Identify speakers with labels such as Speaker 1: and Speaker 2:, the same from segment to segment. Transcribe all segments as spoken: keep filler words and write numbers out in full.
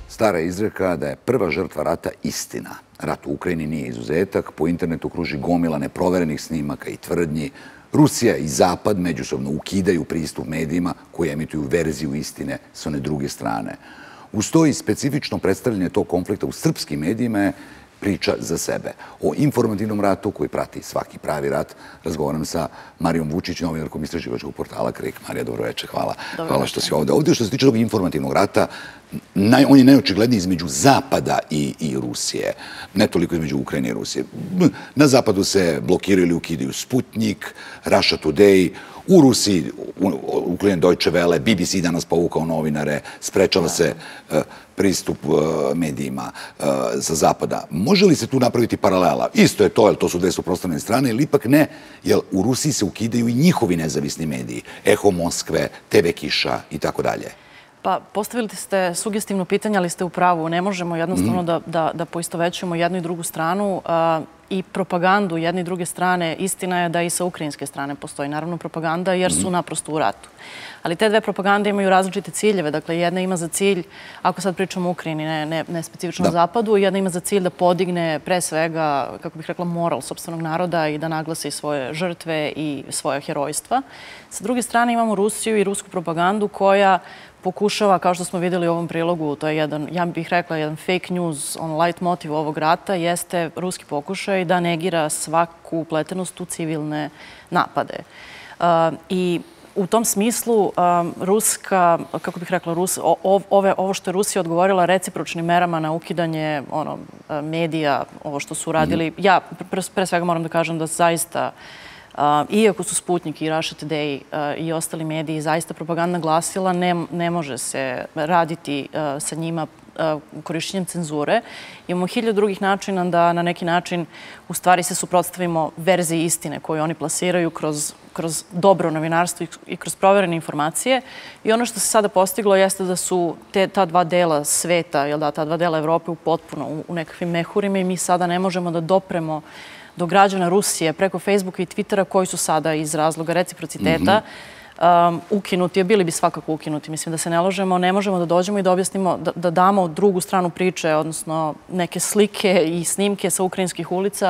Speaker 1: Stara izreka da je prva žrtva rata istina. Rat u Ukrajini nije izuzetak, po internetu kruži gomila neproverenih snimaka i tvrdnji. Rusija i Zapad međusobno ukidaju pristup medijima koji emituju verziju istine s one druge strane. Uz to i specifično predstavljanje tog konflikta u srpskim medijima je priča za sebe. O informativnom ratu koji prati svaki pravi rat razgovaram sa Marijom Vučić, novinarkom istraživačkog portala Krik. Marija, dobroveče, hvala. Hvala što si ovde. Ovdje što se tiče tog informativnog rata, on je najočigledniji između Zapada i Rusije. Ne toliko između Ukrajine i Rusije. Na Zapadu se blokiraju ili ukidaju Sputnik, Russia Today, u Rusiji uklonjen Deutsche Welle, B B C danas povukao novinare, sprečava se pristup medijima sa Zapada. Može li se tu napraviti paralela? Isto je to, jer to su dve suprotstavljene strane, ili ipak ne, jer u Rusiji se ukidaju i njihovi nezavisni mediji, Eho Moskve, T V Kiša i tako dalje.
Speaker 2: Pa, postavili ste sugestivno pitanje, ali ste u pravu. Ne možemo jednostavno da poistovećujemo jednu i drugu stranu i propagandu jedne i druge strane. Istina je da i sa ukrajinske strane postoji naravno propaganda jer su naprosto u ratu. Ali te dve propagande imaju različite ciljeve. Dakle, jedna ima za cilj, ako sad pričamo o Ukrajini, ne specifično o Zapadu, jedna ima za cilj da podigne pre svega, kako bih rekla, moral sopstvenog naroda i da naglasi svoje žrtve i svoje herojstva. Sa druge strane imamo Rusiju i rusku propagandu koja pokušava, kao što smo vidjeli u ovom prilogu, to je jedan, ja bih rekla, jedan fake news, on light motiv ovog rata, jeste ruski pokušaj da negira svaku upletenost u civilne napade. I u tom smislu, ruska, kako bih rekla, ovo što je Rusija odgovorila recipročnim merama na ukidanje medija, ovo što su uradili, ja pre svega moram da kažem da zaista, iako su Sputnik i Russia Today i ostali mediji zaista propagandna glasila, ne može se raditi sa njima korišćenjem cenzure. Imamo hiljadu drugih načina da na neki način u stvari se suprotstavimo verziji istine koju oni plasiraju kroz dobro novinarstvo i kroz proverene informacije. I ono što se sada postiglo jeste da su ta dva dela sveta, ta dva dela Evrope potpuno u nekakvim mehurima i mi sada ne možemo da dopremo do građana Rusije preko Facebooka i Twittera koji su sada iz razloga reciprociteta ukinuti, a bili bi svakako ukinuti. Mislim da se ne lažemo, ne možemo da dođemo i da objasnimo, da damo drugu stranu priče, odnosno neke slike i snimke sa ukrajinskih ulica,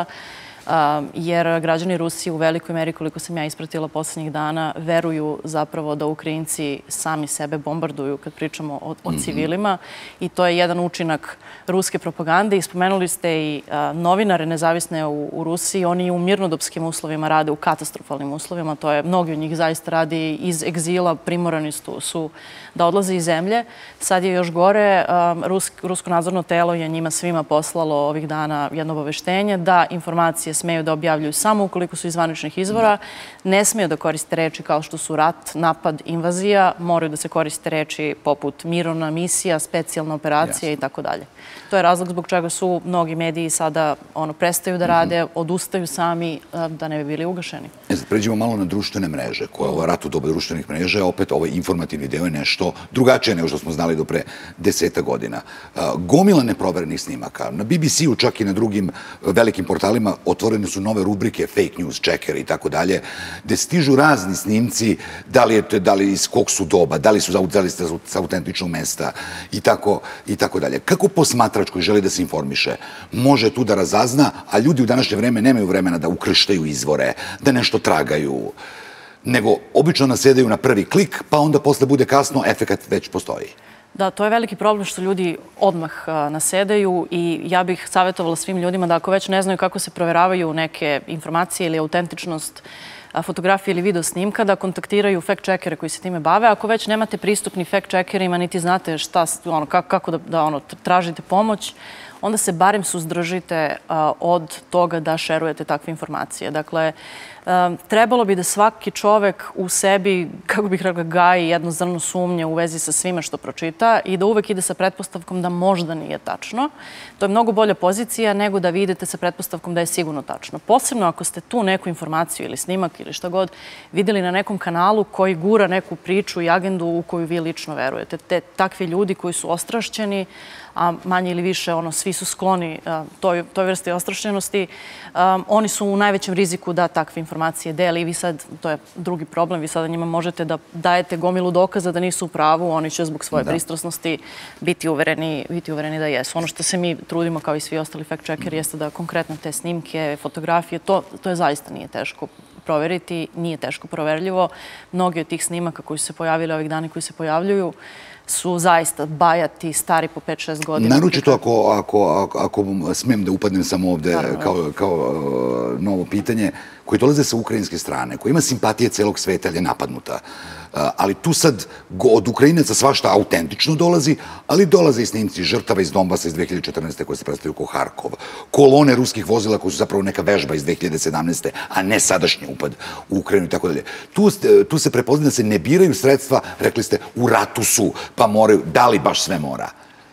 Speaker 2: jer građani Rusije u velikoj meri, koliko sam ja ispratila poslednjih dana, veruju zapravo da Ukrajinci sami sebe bombarduju kad pričamo o civilima i to je jedan učinak ruske propagande. Spomenuli ste i novinare nezavisne u Rusiji, oni u mirnodopskim uslovima rade, u katastrofalnim uslovima, to je, mnogi od njih zaista radi iz egzila, primorani su da odlaze iz zemlje. Sad je još gore, rusko nadzorno telo je njima svima poslalo ovih dana jedno obaveštenje da informacije smeju da objavljuju samo ukoliko su iz zvaničnih izvora, ne smeju da koriste reči kao što su rat, napad, invazija, moraju da se koriste reči poput mirovna misija, specijalna operacija i tako dalje. To je razlog zbog čega su mnogi mediji sada prestaju da rade, odustaju sami da ne bi bili ugašeni.
Speaker 1: Pređemo malo na društvene mreže, koja je ovo rat u doba društvenih mreža, opet ovaj informativni deo je nešto drugačije nego što smo znali do pre deseta godina. Gomila neproverenih snimaka. Na B B C-u, čak i na drugim velikim portalima, otvorene su nove rubrike, fake news, checker i tako dalje, gde stižu razni snimci, da li iz kog su doba, da li su sa autentičnog mesta i tako dalje. Kako posmatrač koji želi da se informiše može tu da razazna, a ljudi u današnje vreme nemaju vremena da ukrštaju izvore, da nešto tragaju, nego obično nasedaju na prvi klik, pa onda posle bude kasno, efekat već postoji.
Speaker 2: Da, to je veliki problem što ljudi odmah nasedaju i ja bih savjetovala svim ljudima da ako već ne znaju kako se proveravaju neke informacije ili autentičnost fotografije ili video snimka, da kontaktiraju fact-checkere koji se time bave. Ako već nemate pristup ni fact-checkerima, niti znate kako da tražite pomoć, onda se barem suzdržite od toga da šerujete takve informacije. Dakle, trebalo bi da svaki čovek u sebi, kako bih rekla, gaji jedno zrno sumnje u vezi sa svime što pročita i da uvek ide sa pretpostavkom da možda nije tačno. To je mnogo bolja pozicija nego da vi idete sa pretpostavkom da je sigurno tačno. Posebno ako ste tu neku informaciju ili snimak ili šta god videli na nekom kanalu koji gura neku priču i agendu u koju vi lično verujete. Te takvi ljudi koji su ostrašćeni, a manje ili više svi su skloni toj vrsti ostrašćenosti, oni su u najvećem riziku da takve informacije informacije deli i vi sad, to je drugi problem, vi sada njima možete da dajete gomilu dokaza da nisu u pravu, oni će zbog svoje pristrasnosti biti uvereni, biti uvereni da jesu. Ono što se mi trudimo kao i svi ostali fact-checkeri jeste da konkretno te snimke, fotografije, to, to je zaista nije teško proveriti, nije teško proverljivo. Mnogi od tih snimaka koji su se pojavili ovih dana koji se pojavljuju su zaista bajati, stari po pet šest godina.
Speaker 1: Naročito ako, ako, ako smijem da upadnem samo ovde kao, kao novo pitanje, koji dolaze sa ukrajinske strane, koji ima simpatije celog sveta, ali je napadnuta. Ali tu sad od Ukrajinaca svašta autentično dolazi, ali dolaze i snimci žrtava iz Donbasa iz dve hiljade četrnaeste. koje se predstavljaju kao Harkov. Kolone ruskih vozila koji su zapravo neka vežba iz dve hiljade sedamnaeste. a ne sadašnji upad u Ukrajinu i tako dalje. Tu, tu se prepoznaje da se ne biraju sredstva, rekli ste, u ratu su, pa moraju, da li baš sve mora?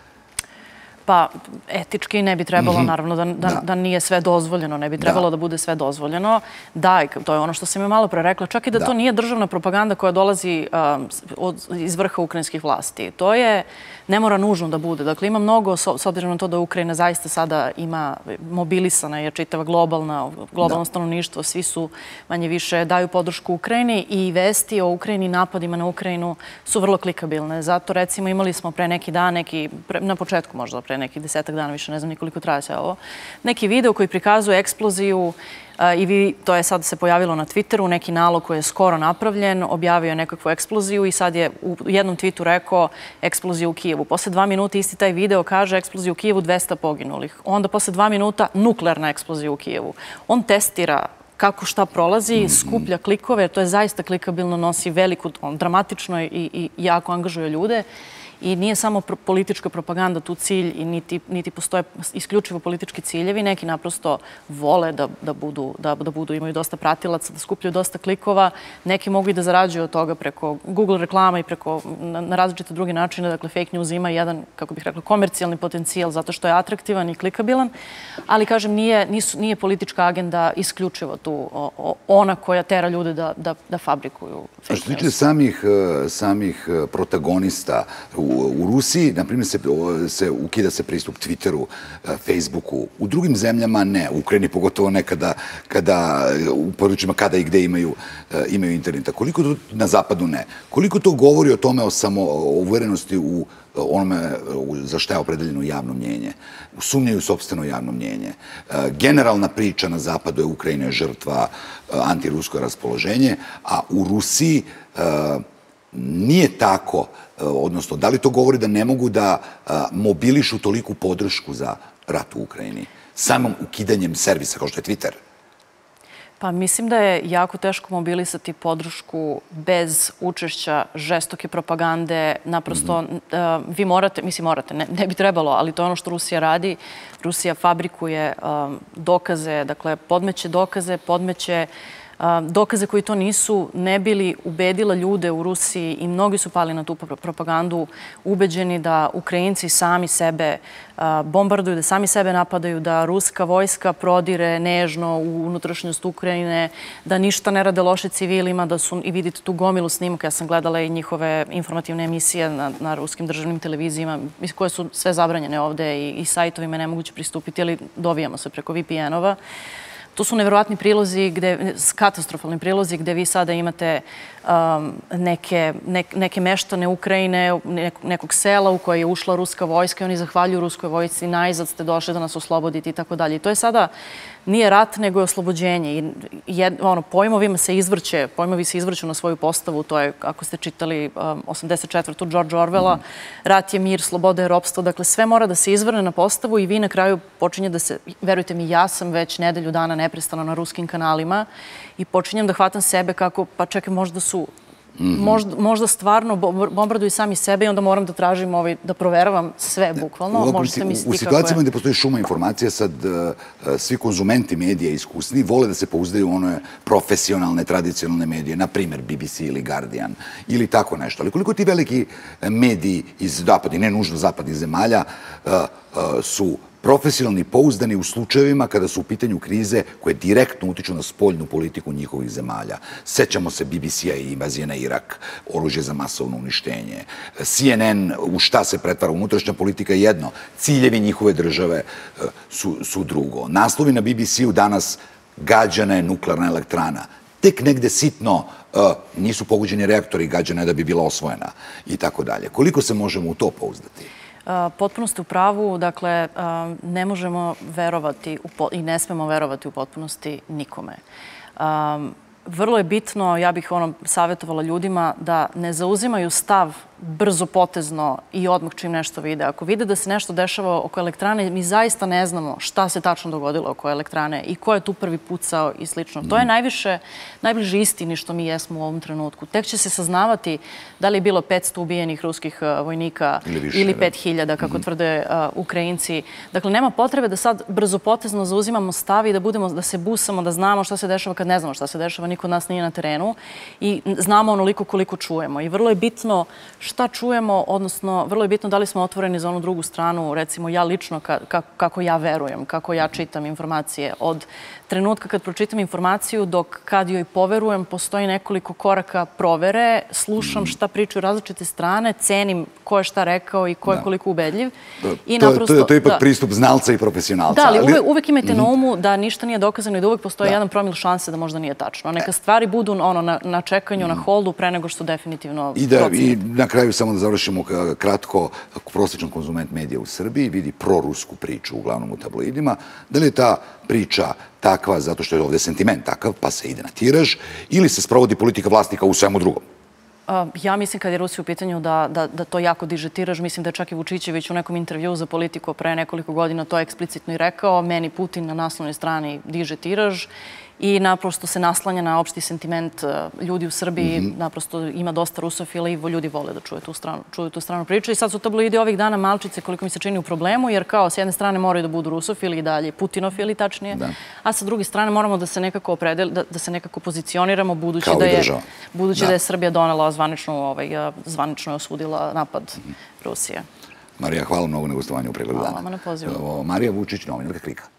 Speaker 2: Pa, etički ne bi trebalo, naravno, da, da, da nije sve dozvoljeno, ne bi trebalo da, da bude sve dozvoljeno. Da, to je ono što sam je malo pre rekla, čak i da, da. to nije državna propaganda koja dolazi um, od, iz vrha ukrajinskih vlasti. To je, ne mora nužno da bude. Dakle, ima mnogo, s obzirom na to da Ukrajina zaista sada ima mobilisana, jer čitava globalna, globalno da. stanovništvo, svi su manje više daju podršku Ukrajini i vesti o Ukrajini, napadima na Ukrajinu su vrlo klikabilne. Zato, recimo, imali smo pre neki dan, neki, pre, na početku možda pre nekih desetak dana, više ne znam nikoliko traje sve ovo, neki video koji prikazuje eksploziju i vi, to je sad se pojavilo na Twitteru, neki nalog koji je skoro napravljen, objavio je nekakvu eksploziju i sad je u jednom tweetu rekao eksploziju u Kijevu. Posle dva minuta isti taj video kaže eksploziju u Kijevu, dvesta poginulih. Onda posle dva minuta nuklearna eksplozija u Kijevu. On testira kako šta prolazi, skuplja klikove, to je zaista klikabilno, nosi veliku, on dramatično i, i jako angažuje ljude. I nije samo politička propaganda tu cilj i niti, niti postoje isključivo politički ciljevi. Neki naprosto vole da, da, budu, da, da budu, imaju dosta pratilaca, da skupljaju dosta klikova. Neki mogu i da zarađuju od toga preko Google reklama i preko na, na različite druge načine. Dakle, fake news ima jedan, kako bih rekla, komercijalni potencijal zato što je atraktivan i klikabilan. Ali, kažem, nije, nisu, nije politička agenda isključivo tu o, o, ona koja tera ljude da, da, da fabrikuju fake news.
Speaker 1: Što se tiče samih, samih protagonista u U Rusiji, na primjer, se, se ukida se pristup Twitteru, Facebooku. U drugim zemljama ne. U Ukrajini pogotovo ne kada, kada u područjima kada i gde imaju, imaju interneta. Koliko to na zapadu ne? Koliko to govori o tome, o samo o uverenosti u onome za šta je opredeljeno javno mnjenje? Sumnjaju sopstveno javno mnjenje. Generalna priča na zapadu je Ukrajina je žrtva, antirusko raspoloženje, a u Rusiji nije tako, odnosno, da li to govori da ne mogu da mobilišu toliku podršku za rat u Ukrajini samom ukidanjem servisa kao što je Twitter?
Speaker 2: Pa mislim da je jako teško mobilisati podršku bez učešća žestoke propagande. Naprosto, mm -hmm. uh, vi morate, mislim morate, ne, ne bi trebalo, ali to je ono što Rusija radi. Rusija fabrikuje um, dokaze, dakle, podmeće dokaze, podmeće dokaze koji to nisu, ne bili ubedila ljude u Rusiji i mnogi su pali na tu propagandu, ubeđeni da Ukrajinci sami sebe bombarduju, da sami sebe napadaju, da ruska vojska prodire nežno u unutrašnjost Ukrajine, da ništa ne rade loše civilima, da su, i vidite tu gomilu snimaka, ja sam gledala i njihove informativne emisije na, na ruskim državnim televizijama, koje su sve zabranjene ovde i, i sajtovima nemoguće pristupiti, ali dovijamo se preko V P N-ova. To su nevjerovatni prilozi, gde, katastrofalni prilozi gde vi sada imate um, neke, ne, neke meštane Ukrajine, nek, nekog sela u koje je ušla ruska vojska i oni zahvaljuju ruskoj vojsci, najzad ste došli da nas oslobodite i tako dalje. I to je sada, nije rat, nego je oslobođenje. I jed, ono, pojmovima se izvrće, pojmovi se izvrću na svoju postavu, to je, ako ste čitali um, osamdeset četvrtu George Orwella, mm. rat je mir, sloboda je ropstvo, dakle sve mora da se izvrne na postavu i vi na kraju počinje da se, verujte mi, ja sam već nedelju dana neprestano na ruskim kanalima i počinjem da hvatam sebe kako, pa čekaj, možda su, mm-hmm. možda, možda stvarno bombarduju sami sebe i onda moram da tražim, ovaj, da proveravam sve, bukvalno.
Speaker 1: Možete misliti u situacijama gde postoji šuma informacija, sad uh, svi konzumenti medija iskusni vole da se pouzdaju u one profesionalne, tradicionalne medije, na primjer B B C ili Guardian ili tako nešto. Ali koliko ti veliki mediji iz zapadnih, ne nužno zapadnih zemalja, uh, uh, su profesionalni, pouzdani u slučajevima kada su u pitanju krize koje direktno utiču na spoljnu politiku njihovih zemalja. Sećamo se B B C-a i invazije na Irak, oružje za masovno uništenje. C N N, u šta se pretvara unutrašnja politika je jedno, ciljevi njihove države su, su drugo. Naslovi na B B C-u danas gađana je nuklearna elektrana. Tek negde sitno nisu pogođeni reaktori, gađana je da bi bila osvojena i tako dalje. Koliko se možemo u to pouzdati?
Speaker 2: Potpuno ste u pravu. Dakle, ne možemo verovati i ne smemo verovati u potpunosti nikome. Vrlo je bitno, ja bih ono savjetovala ljudima da ne zauzimaju stav brzo potezno i odmah čim nešto vide. Ako vide da se nešto dešava oko elektrane, mi zaista ne znamo šta se tačno dogodilo oko elektrane i ko je tu prvi pucao i slično. To je najviše, najbliže istini što mi jesmo u ovom trenutku. Tek će se saznavati da li je bilo petsto ubijenih ruskih vojnika ili pet hiljada, kako tvrde Ukrajinci. Dakle, nema potrebe da sad brzo potezno zauzimamo stav i da budemo, da se busamo, da znamo šta se dešava kad ne znamo šta se dešava. Niko od nas nije na terenu i znamo onoliko koliko čujemo. I vrlo je bitno šta čujemo, odnosno vrlo je bitno da li smo otvoreni za onu drugu stranu, recimo ja lično kako ja verujem, kako ja čitam informacije. Od trenutka kad pročitam informaciju dok kad joj poverujem, postoji nekoliko koraka provere, slušam šta pričaju različite strane, cenim ko je šta rekao i ko je koliko ubedljiv.
Speaker 1: To je ipak pristup znalca i profesionalca.
Speaker 2: Da, ali uvek imajte na umu da ništa nije dokazano i da uvek postoji jedan promil šanse da možda nije tačno. Neka stvari budu na čekanju, na holdu, pre nego što definitivno procenite.
Speaker 1: I na kraju samo da završimo kratko, prosječan konzument medija u Srbiji vidi prorusku priču, uglavnom u tabloidima. Da li je ta priča takva zato što je ovdje sentiment takav, pa se ide na tiraž, ili se sprovodi politika vlasti kao u svemu drugom?
Speaker 2: Ja mislim kad je Rusija u pitanju da to jako diže tiraž. Mislim da je čak i Vučićević u nekom intervjuu za Politiku pre nekoliko godina to eksplicitno i rekao. Meni Putin na naslovnoj strani diže tiraž i naprosto se naslanja na opšti sentiment ljudi u Srbiji. Naprosto ima dosta rusofila i ljudi vole da čuju tu stranu priču. I sad su tabloidi ovih dana malčice, koliko mi se čini, u problemu, jer kao s jedne strane moraju da budu rusofili i dalje putinofili, tačnije, a sa druge strane moramo da se nekako opredeli, da se nekako pozicioniramo, budući da je Srbija donela zvanično osudila napad Rusije.
Speaker 1: Marija, hvala mnogo na gostovanju u Pregledu dana.
Speaker 2: Hvala vam na pozivu.
Speaker 1: Marija Vučić, novinarka Klika.